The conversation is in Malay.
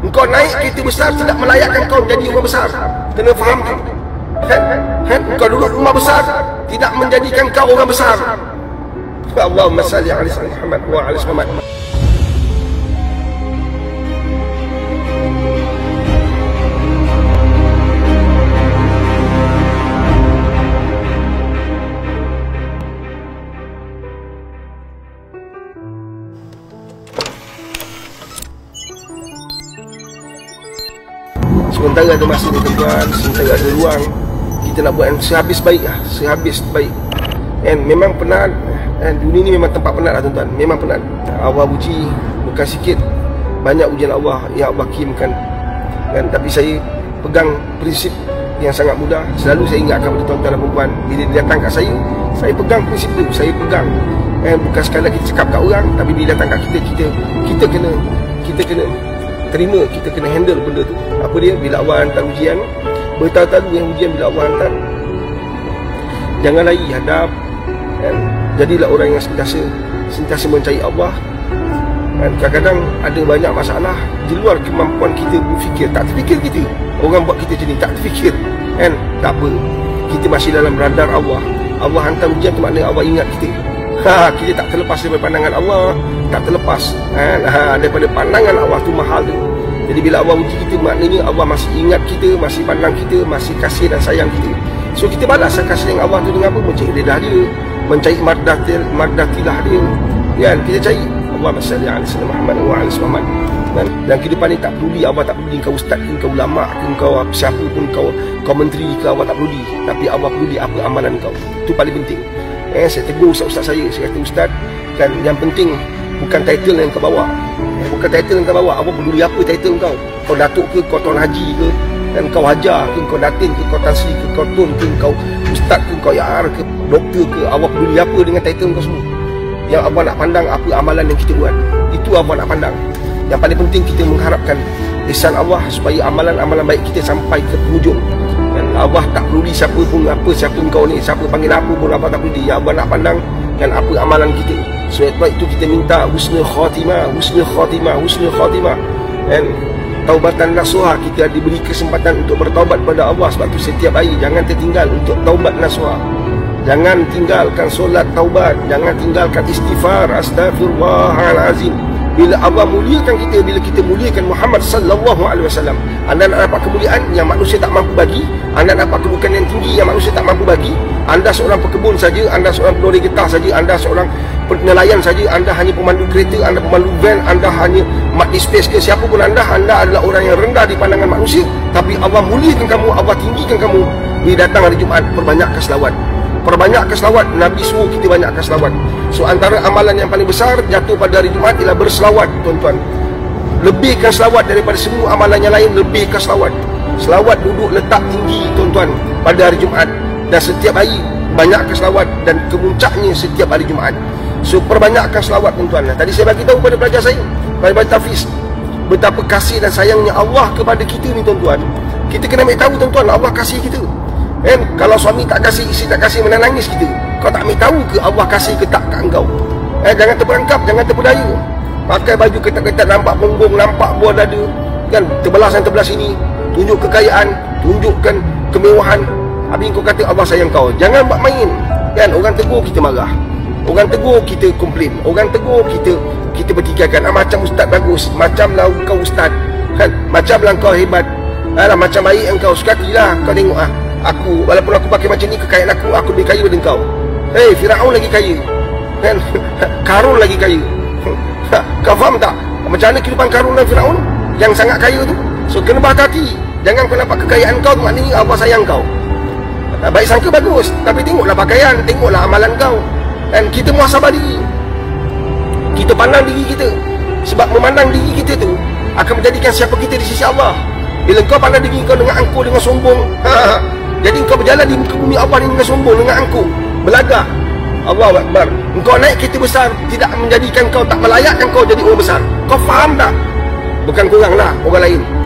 Engkau naik kereta besar tidak melayakkan kau menjadi orang besar. Kena faham tu. Engkau duduk rumah besar tidak menjadikan kau orang besar. Allahumma salli ala Muhammad wa ala Muhammad. Sementara ada masa ni tuan-tuan, sementara ada ruang, kita nak buat yang sehabis baik lah, sehabis baik. And memang penat, and dunia ni memang tempat penat lah tuan-tuan, memang penat. Allah uji, bukan sikit, banyak ujian Allah yang Allah kirimkan. Dan tapi saya pegang prinsip yang sangat mudah. Selalu saya ingatkan kepada tuan-tuan dan perempuan, bila dia datang kat saya pegang prinsip tu, saya pegang. And bukan sekadar kita cakap kat orang, tapi bila datang kat kita kena terima, kita kena handle benda tu. Apa dia? Bila Allah hantar ujian, bertahu-tahu yang ujian bila Allah hantar, jangan lari, hadap, kan? Jadilah orang yang sentiasa mencari Allah. Dan kadang-kadang ada banyak masalah di luar kemampuan kita berfikir. Tak terfikir kita, orang buat kita macam ni, tak terfikir, kan? Tak apa, kita masih dalam radar Allah. Allah hantar ujian tu maknanya Allah ingat kita. Kita tak terlepas daripada pandangan Allah, tak terlepas daripada pandangan Allah tu mahal tu. Jadi bila Allah uji kita, maknanya Allah masih ingat kita, masih pandang kita, masih kasih dan sayang kita. So kita balas kasih sayang Allah tu dengan apa? Mencari lidah dia, mencari mardatilah dia, kan? Kita cari Allahumma salli ala Muhammad wa ala Muhammad. Dan kehidupan ni tak peduli, Allah tak peduli kau ustaz ke, kau ulama ke, kau siapa pun, kau menteri ke, Allah tak peduli. Tapi Allah peduli apa amalan kau. Itu paling penting. Saya tegur ustaz saya kata, ustaz, kan yang penting bukan title yang kau bawa. Bukan title yang kau bawa. Apa peduli apa title kau? Kau datuk ke, kau tuan haji ke, dan kau hajar ke, kau datin ke, kau tansri ke, kau tun ke, kau ustaz ke, kau yar ke, doktor ke. Allah peduli apa dengan title kau semua? Yang Allah nak pandang apa amalan yang kita buat. Itu Allah nak pandang. Yang paling penting kita mengharapkan ihsan Allah supaya amalan-amalan baik kita sampai ke penghujung. Dan Allah tak peduli siapa pun, siapa kau ni, siapa panggil apa pun, Allah tak peduli. Allah nak pandang kan apa amalan kita. Sebab itu kita minta husnul khatimah, husnul khatimah, husnul khatimah. Dan taubatan nasuha, kita diberi kesempatan untuk bertaubat pada Allah. Sebab itu setiap hari jangan tertinggal untuk taubat nasuha. Jangan tinggalkan solat taubat, jangan tinggalkan istighfar, astaghfirullahalazim. Bila Allah muliakan kita, bila kita muliakan Muhammad sallallahu alaihi wasallam, anda nak dapat kemuliaan yang manusia tak mampu bagi, anda nak dapat kedudukan yang tinggi yang manusia tak mampu bagi. Anda seorang pekebun saja, anda seorang pelori getah saja, anda seorang nelayan saja, anda hanya pemandu kereta, anda pemandu van, anda hanya mat di space ke, siapa pun anda adalah orang yang rendah di pandangan manusia. Tapi Allah muliakan kamu, Allah tinggikan kamu. Bila datang hari Jumaat, perbanyakkan selawat. Perbanyakkan selawat. Nabi suruh kita banyakkan selawat. So antara amalan yang paling besar jatuh pada hari Jumaat ialah berselawat, tuan-tuan. Lebihkan selawat daripada semua amalan yang lain, lebihkan selawat. Selawat duduk letak tinggi, tuan-tuan, pada hari Jumaat. Dan setiap hari banyakkan selawat, dan kemuncaknya setiap hari Jumaat. So perbanyakkan selawat, tuan-tuan. Tadi saya bagi tahu pada pelajar saya, pada Tafiz, betapa kasih dan sayangnya Allah kepada kita ni, tuan-tuan. Kita kena ambil tahu, tuan-tuan, Allah kasih kita. Kalau suami tak kasih, isteri tak kasih, mana nangis kita. Kau tak ambil tahu ke Allah kasih ke tak kat engkau? Jangan terperangkap, jangan terpedaya. Pakai baju ketat-ketat, nampak punggung, nampak buah dada, kan, terbelah sana terbelah sini, tunjuk kekayaan, tunjukkan kemewahan. Habis kau kata Allah sayang kau. Jangan buat main, kan? Orang tegur kita marah, orang tegur kita komplain, orang tegur kita bertikaikan. Macam ustaz bagus, macamlah kau ustaz, kan? Macamlah kau hebat, macam baik engkau. Sekatilah kau tengok aku, walaupun aku pakai macam ni, kekayaan aku lebih kaya daripada engkau. Firaun lagi kaya, kan? Karun lagi kaya. Kau faham tak macam mana kehidupan Karun dan Firaun yang sangat kaya tu? So kena berhati-hati. Jangan kau nampak kekayaan kau tu maknanya Allah sayang kau. Baik sangka bagus, tapi tengoklah pakaian, tengoklah amalan kau. Dan kita muhasabah diri, kita pandang diri kita. Sebab memandang diri kita tu akan menjadikan siapa kita di sisi Allah. Bila kau pandang diri kau dengan angkuh, dengan sombong, jadi kau berjalan di muka bumi Allah ni dengan sombong, dengan angkuh, belagah. Allahu Akbar. Engkau naik kereta besar tidak menjadikan kau, tak melayakkan kau jadi orang besar. Kau faham tak? Bukan korang lah, orang lain.